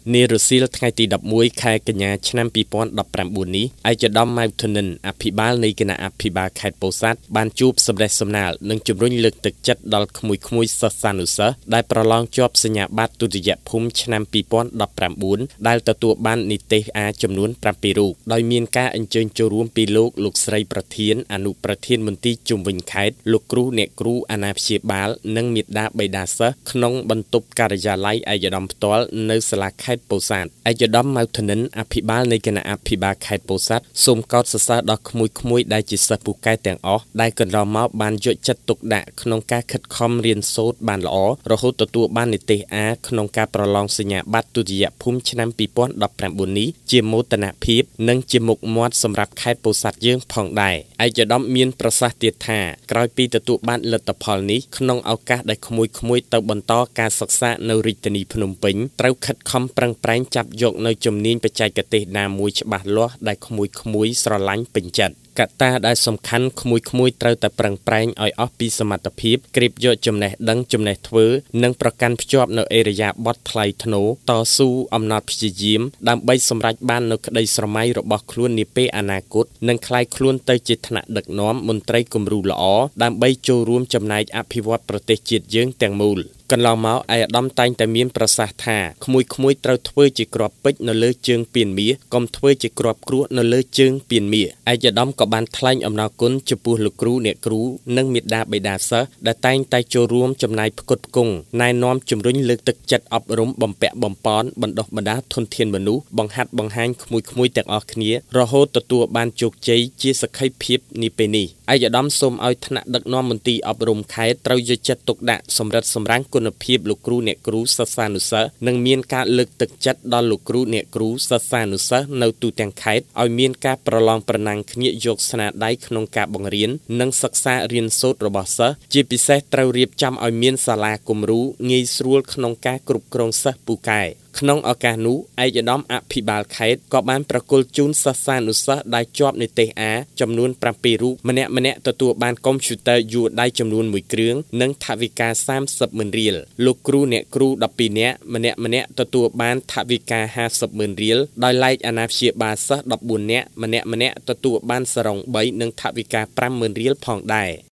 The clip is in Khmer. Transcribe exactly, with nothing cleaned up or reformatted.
នារសៀលថ្ងៃទីដប់មួយខែកញ្ញាឆ្នាំពីរពាន់ដប់ប្រាំបួននេះឯកឧត្តមម៉ៅធនិនអភិបាលនៃគណៈអភិបាលខេត្តពោធិ៍សាត់បានជួបសម្ដេចសំណាលនិងជំរុញលើកទឹកចិត្តដល់ក្មួយក្មួយសិស្សានុសិស្សដែលប្រឡងជាប់សញ្ញាបត្រទុតិយភូមិឆ្នាំពីរពាន់ដប់ប្រាំបួនដែលទទួលបាននិទ្ទេសអាចំនួនប្រាំពីររូបដោយមានការអញ្ជើញចូលរួមពីលោកលោកស្រីប្រធានអនុប្រធានមន្ទីរជុំវិញខេត្តលោកគ្រូអ្នកគ្រូអាណាព្យាបាលនិងមាតាបិតាសិស្សក្នុងបន្ទប់ការិយាល័យឯកឧត្តមផ្ទាល់នៅសាលាខេត្តពោធិ៍សាត់ឯកឧត្តមម៉ៅធនិនអភិបាលនៃគណៈអភិបាលខេត្តពោធិ៍សាត់សូមកោតសរសើរដល់ក្មួយក្មួយដែលជាសិស្សពូកែទាំងអស់ដែលកន្លងមកបានយកចិត្តទុកដាក់ក្នុងការខិតខំរៀនសូត្របានល្អរហូតទទួលបាននិទ្ទេសអាក្នុងការប្រឡងសញ្ញាបត្រទុតិយភូមិឆ្នាំពីរពាន់ដប់ប្រាំបួននេះជាមោទនភាពនិងជាមុខមាត់សម្រាប់ខេត្តពោធិ៍សាត់យើងផងដែរឯកឧត្តមមានប្រសាសន៍ទៀតថាក្រោយពីទទួលបានលទ្ធផលនេះក្នុងឱកាសដែលក្មួយក្មួយទៅបន្តការសិក្សានៅរាជធានីភ្នំពេញត្រូវខិតខំប្រឹងប្រែងចាប់យកនៅជំនាញបច្ចេកទេសណាមួយច្បាស់លាស់ដែលក្មួយក្មួយស្រឡាញ់ពេញចិត្តកត្តាដែលសំខាន់ក្មួយក្មួយត្រូវតែប្រឹងប្រែងឲ្យអស់ពីសមត្ថភាពក្រេបយកចំណេះដឹងចំណេះធ្វើនិងប្រកាន់ភ្ជាប់នៅអេរយាប័តថ្លៃថ្នូរតស៊ូអំណត់ព្យាយាមដើម្បីសម្រេចបាននូវក្តីស្រមៃរបស់ខ្លួននាពេលអនាគតនិងក្លាយខ្លួនទៅជាថ្នាក់ដឹកនាំមន្ត្រីគំរូល្អដើម្បីចូលរួមចំណែកអភិវឌ្ឍប្រទេសជាតិយើងទាំងមូលកន្លងមកឯកឧត្តមតែងតែមានប្រសាសន៍ថាក្មួយក្មួយត្រូវធ្វើជាគ្រាប់ពេជ្រនៅលើជើងពានមាសកុំធ្វើជាគ្រាប់គ្រួសនៅលើជើងពានមាសឯកឧត្តមក៏បានថ្លែងអំណរគុណចំពោះលោកគ្រូអ្នកគ្រូនិងមាតាបិតាសិស្សដែលតែងតែចូលរួមចំណាយផ្គត់ផ្គង់ណែនាំជំរុញលើកទឹកចិត្តអប់រំបំពាក់បំប៉នបណ្ដុះបណ្ដាលធនធានមនុស្សបង្ហាត់បង្ហាញក្មួយក្មួយទាំងអស់គ្នារហូតទទួលបានជោគជ័យជាសក្ខីភាពនាពេលនេះឯកឧត្តមសូមឲ្យថ្នាក់ដឹកនាំមន្ទីរអប់រំខេត្តត្រូវយកចិត្តទុកដាក់សម្រិតសម្រាំងគុណភាពលោកគ្រូអ្នកគ្រូសិស្សានុសិស្សនិងមានការលើកទឹកចិត្តដល់លោកគ្រូអ្នកគ្រូសិស្សានុសិស្សនៅទូទាំងខេត្តឲ្យមានការប្រឡងប្រណាំងគ្នាយកស្នាដៃក្នុងការបង្រៀននិងសិក្សារៀនសូត្ររបស់សិស្សជាពិសេសត្រូវរៀបចំឲ្យមានសាលាគំរូងាយស្រួលក្នុងការគ្រប់គ្រងសិស្សពូកែក្នុងឱកាសនោះឯកឧត្តមអភិបាលខេត្តក៏បានប្រគល់ជូនសិស្សានុសិស្សដែលជាប់និទ្ទេសអាចំនួនប្រាំពីររូបម្នាក់ម្នាក់ទទួលបានកុំព្យូទ័រយួរដៃចំនួនមួយគ្រឿងនិងថវិកាសាមសិបម៉ឺនរៀលលោកគ្រូអ្នកគ្រូដប់ពីរនាក់ម្នាក់ម្នាក់ទទួលបានថវិកាហាសិបម៉ឺនរៀលដោយឡែកអាណាព្យាបាលសិស្សដប់បួននាក់ម្នាក់ម្នាក់ទទួលបានសរុងបីនិងថវិកាប្រាំម៉ឺនរៀលផងដែរ